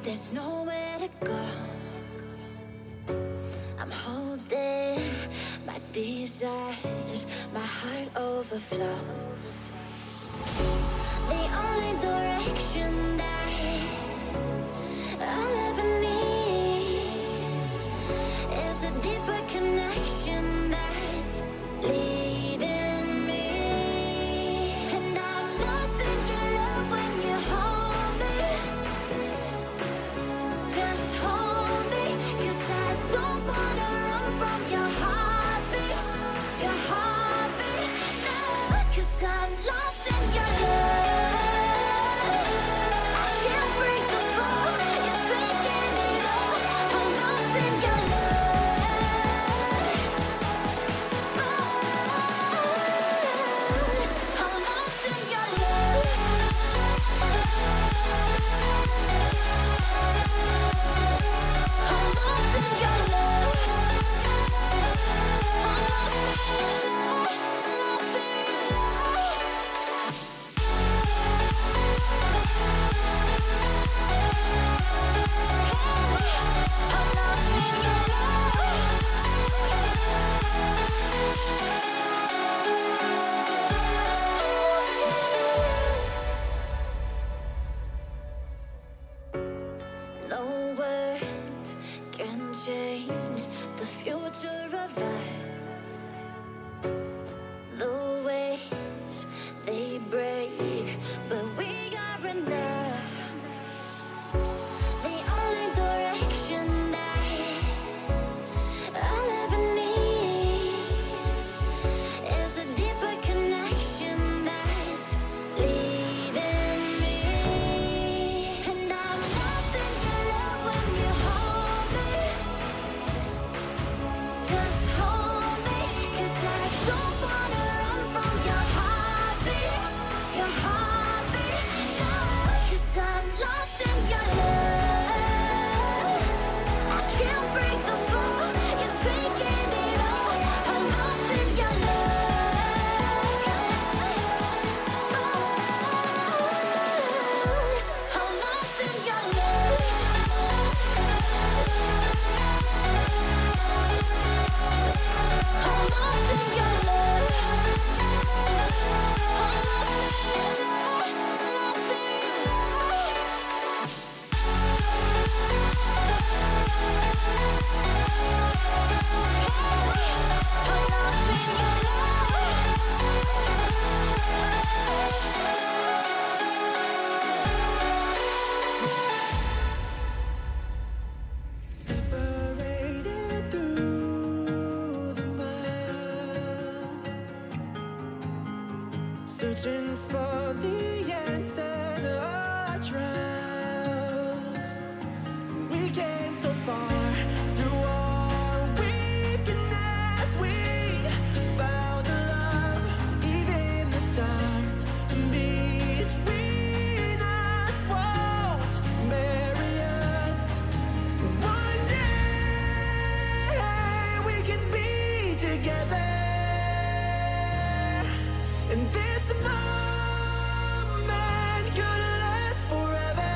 There's nowhere to go. I'm holding my desires, my heart overflows. The only direction that I'll ever need is a deeper connection that's leading me. And I'm lost in your love when you hold me. Just hold me, 'cause I don't wanna run from your heartbeat. Your heartbeat, no, 'cause I'm lost in your love. I can't break the fall, you're taking it all. I'm lost in your love. I'm lost in your love. I'm lost in your love. I'm lost in your love. Lost in your love. I'm lost in your love. No words can change the future of us. The waves, they break, but we are enough. The only direction that I'll ever need is a deeper connection that's leading me. And I'm lost in your love when you hold me. Just hold me, 'cause I don't wanna run from your heartbeat. Your heartbeat, no, 'cause I'm lost in your love. I can't break the fall, you're taking it all. I'm lost in your love. I'm lost in your love. I'm lost in your love. I'm lost in your love. Lost in your love. I'm lost in your Separated through the miles, searching for the answer to our trials. We came so far through our weakness. We found a love, even the stars between us won't marry us. One day we can be together, and this moment could last forever.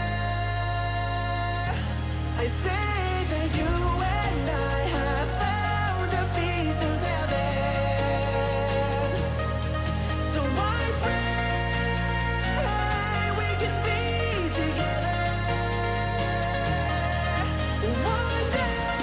I say that you and I have found a piece of heaven. So I pray we can be together one day.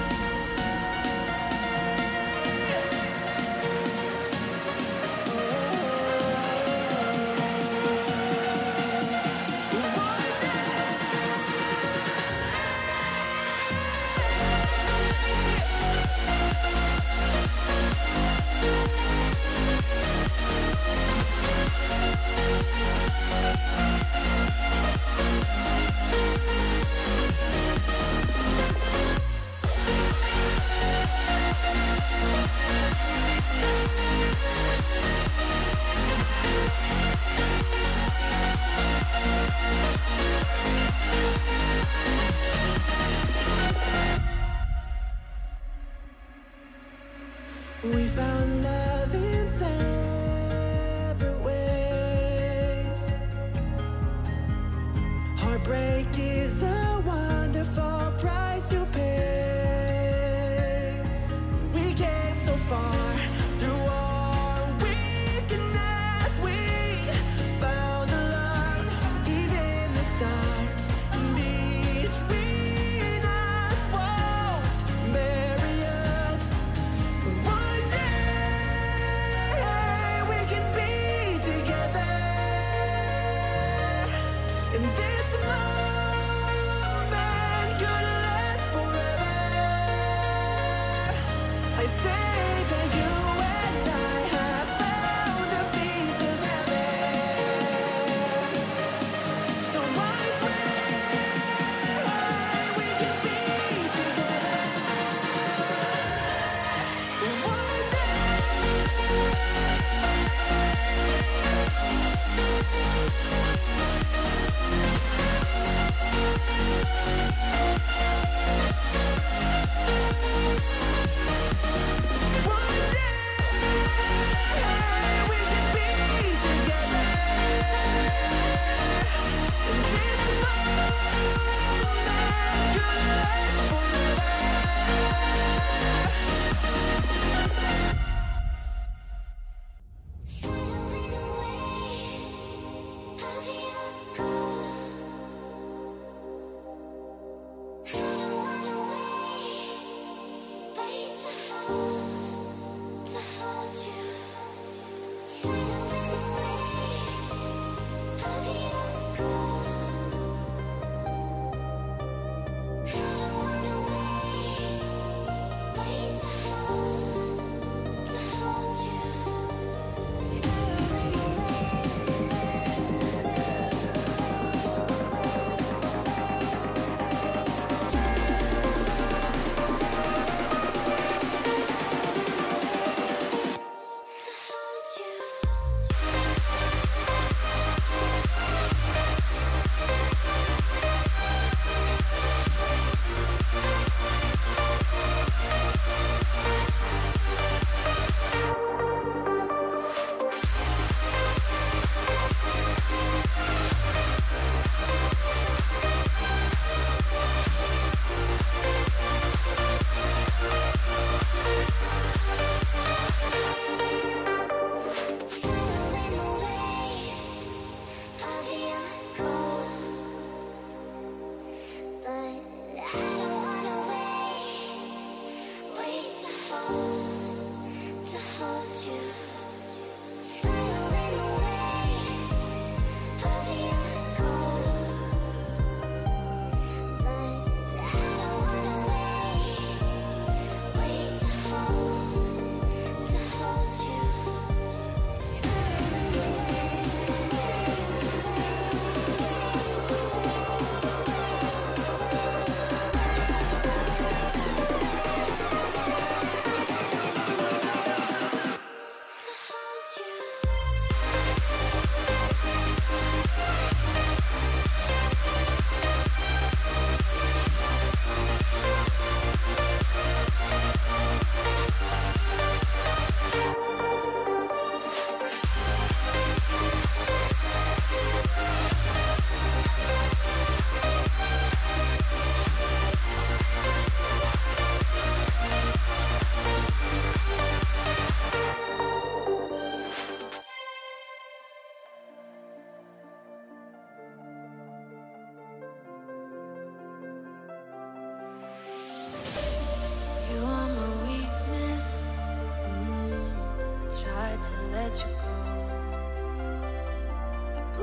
We found love in separate ways. Heartbreak is a wild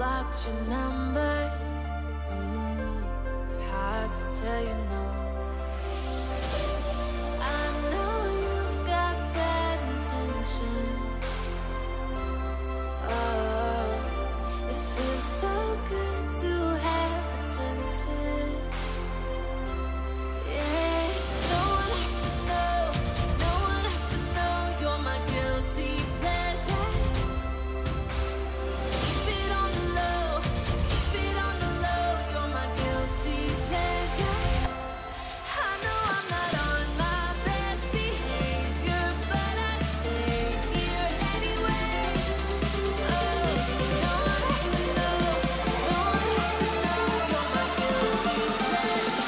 blocked your number. It's hard to tell you no. I know you've got bad intentions. Oh, it feels so good to have attention. Yeah, no one has to know. No one has to know you're my guilty pleasure. Keep it on the low. Keep it on the low. You're my guilty pleasure. I know I'm not on my best behavior, but I stay here anyway. Oh, no one has to know. No one has to know you're my guilty pleasure.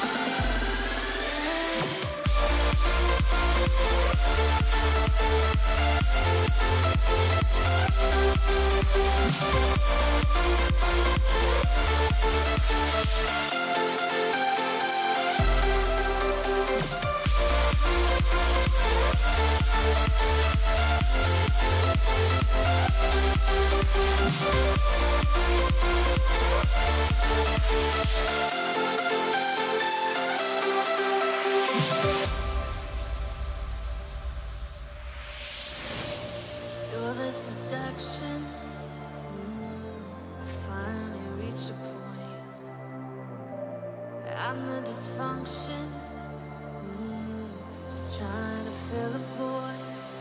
You're the seduction. I finally reached a point. I'm the dysfunction. Just trying to fill a void.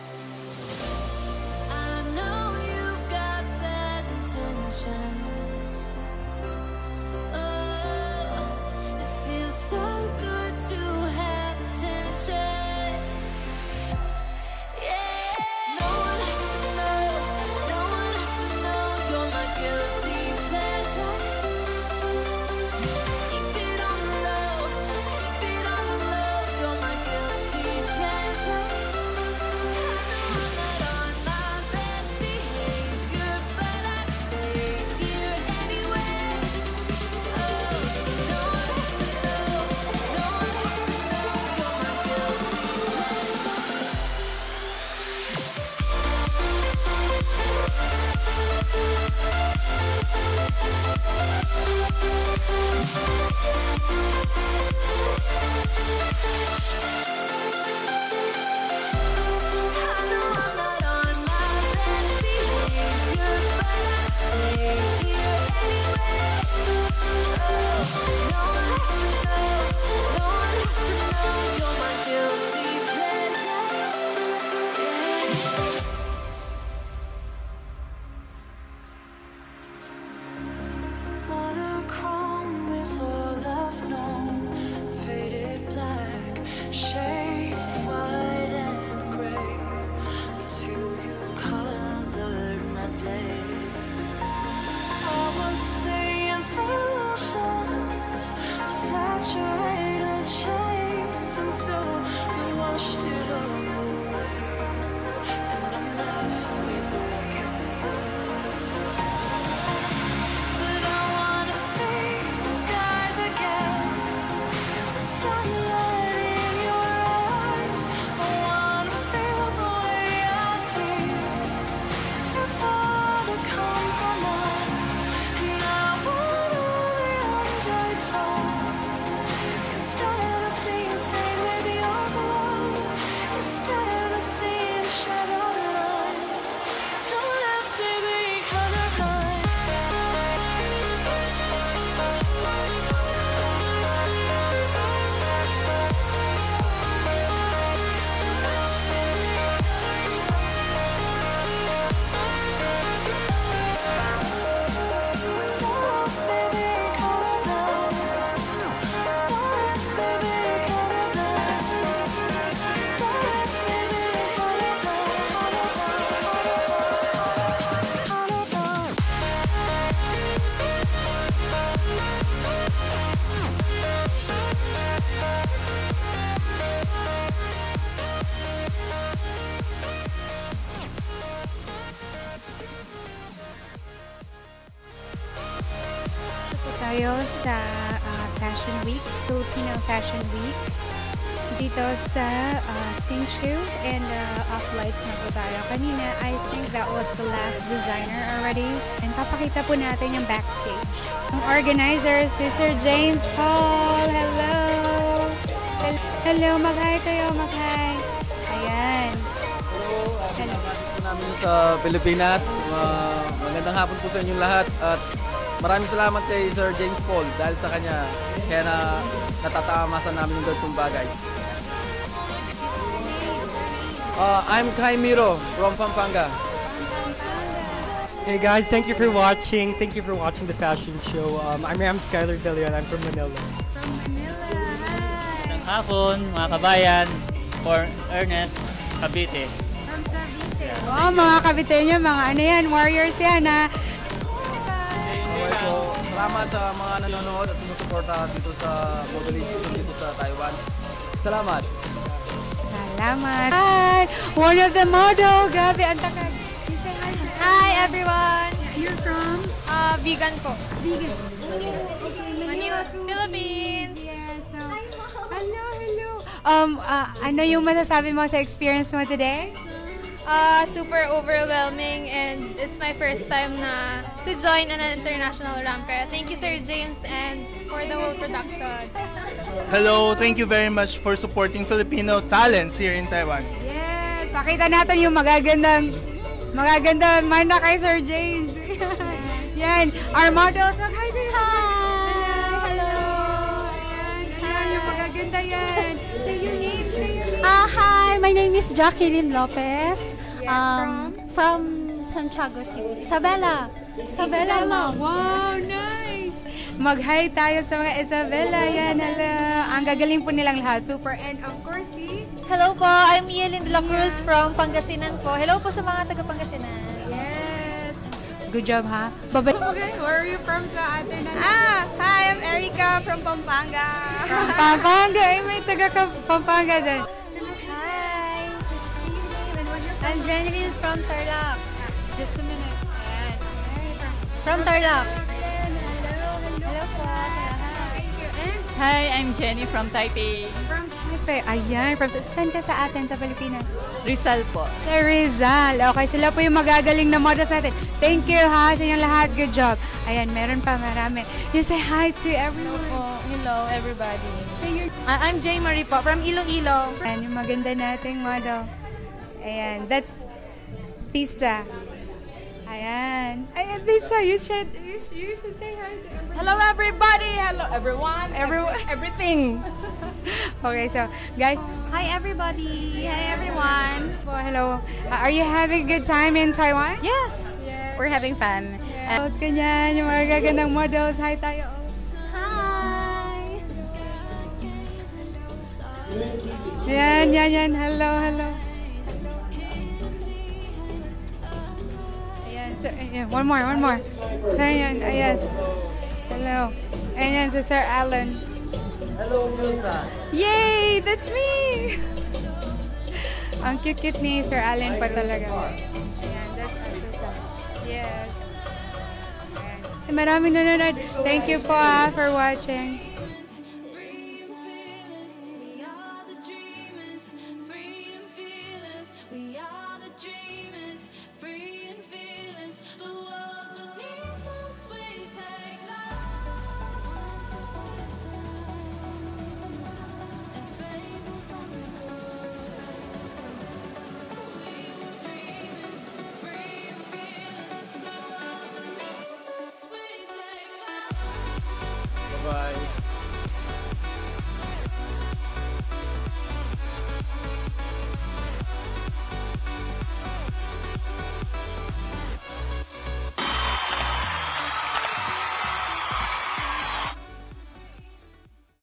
I know you've got bad intentions. Oh, it feels so good to have attention. Yeah, no one has to know. No one has to know you're my guilty pleasure. Keep it on the low. Keep it on the low. You're my guilty pleasure. I know I'm not on my best behavior, but I stay here anyway. Oh, no one has to know. No one has to know you're my guilty pleasure. I know I'm not on my best behavior, but I stay here anyway. Oh, no one has to know. No one has to know you're my guilty pleasure. Yeah. Monochrome is all I've known. Faded black, shades of white and gray. Until you colored my day. I was seeing solutions, saturated shades until we washed it all away. And I'm left with black and white. But I wanna see the skies again, the sunlight in your eyes. I wanna feel the way I feel, without a compromise. And I want all the undertones. Instead of being stained with your blood, instead of seeing shadowed lines, don't let me be colorblind. Tayo sa Fashion Week, Filipino Fashion Week. dito sa Hsinchu and off-lights na po tayo. Kanina, I think that was the last designer already. And papakita po natin yung backstage. Ang organizer, si Sir James Paul. Hello! Hello, mag-hi kayo, mag-hi. Ayan. Hello, po namin sa Pilipinas. Magandang hapon po sa inyong lahat. At maraming salamat kay Sir James Paul dahil sa kanya. Kaya natatamasan namin yung ganitong bagay. I'm Kai Miro from Pampanga. Hey guys, thank you for watching. Thank you for watching the fashion show. I'm Skyler De Leon. I'm from Manila. From Manila, hi! Magandang hapon, mga kabayan, for Ernest, Cavite. From Cavite. Oh, mga Cavite nyo, mga ano yan, warriors yan ha. Okay po. Salamat sa mga nanonood at sumusuporta dito sa modeling dito sa Taiwan. Salamat. Salamat. Hi! One of the model. Grabe, ang takag. Hi everyone! You're from? Vegan po. Vegan. Manila, Philippines! Yes. So, hello. Ano yung masasabi mo sa experience mo today? Super overwhelming and it's my first time to join an international ramp fair. Thank you Sir James and for the whole production. Hello, thank you very much for supporting Filipino talents here in Taiwan. Yes. Pakita natin yung magagandang mana kay Sir James. Yan. Our models. Mag-hi kayo. Hi! Hello! Ayan, yung magaganda yan. Say your name. Hi, my name is Jacqueline Lopez. Yes, from Santiago City. Isabela. Wow, nice. Mag-hi tayo sa mga Isabela. Yan, hello. Ang gagaling po nilang lahat. Super. And of course, Hello po, I'm Yelin de la Cruz from Pangasinan po. Hello po sa mga taga Pangasinan. yes. Good job, ha? Bye-bye. Okay, where are you from sa atin? Hi, I'm Erica from Pampanga. From Pampanga. Ay, may taga Pampanga din. Hi! I'm Jeneline from Tarlac. Just a minute. Ayan. From Tarlac. Hello po. Thank you. And Hi, I'm Jenny from Taipei. from Taipei. Ayan. Saan ka sa atin sa Pilipinas? Rizal po. Sa Rizal. Okay, sila po yung magagaling na models natin. Thank you ha sa inyong lahat. Good job. Ayan, meron pa marami. You say hi to everyone. Hello, everybody. Say your... I'm Jay Marie po from Iloilo. Ayan, yung maganda nating model. Ayan, that's Tisa. Ayan. Ayan, Tisa, you should say hi to everyone. Hello, everybody. Hello, everyone. Everything. Okay, so, guys. Hi, everybody. Hi, everyone. Well, hello. Are you having a good time in Taiwan? Yes, we're having fun. Yes. Ganyan, yung mga gagandang models. Hi tayo. Hi. Yan. Hello. Ayan, so, ayan. One more. Ayan, yes. Hello. Ayan, si Sir Halan. Hello, Filta. Yay! That's me! Ang cute ni Sir Halan pa talaga. Ayan, that's us. Yes. Ayan. Maraming nanonood. Thank you po for watching. Bye-bye.